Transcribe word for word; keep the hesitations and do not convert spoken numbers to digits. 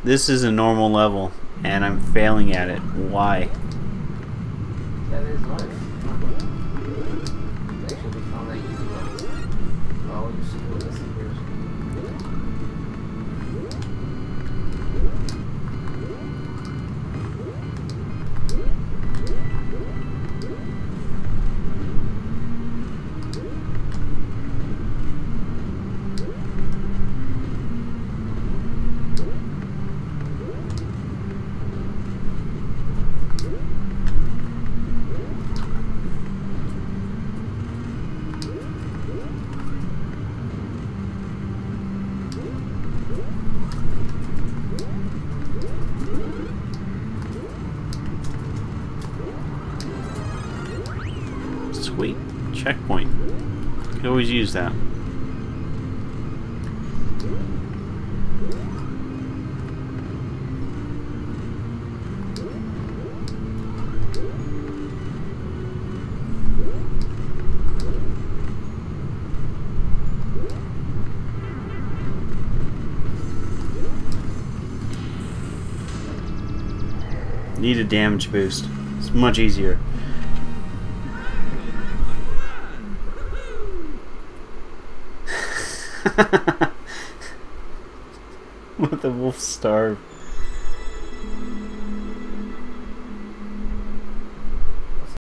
This is a normal level, and I'm failing at it. Why? That is life. Actually, we found that easy ones. Oh, you should do this here. Sweet. Checkpoint. Could always use that. Need a damage boost. It's much easier. Let the wolf starve.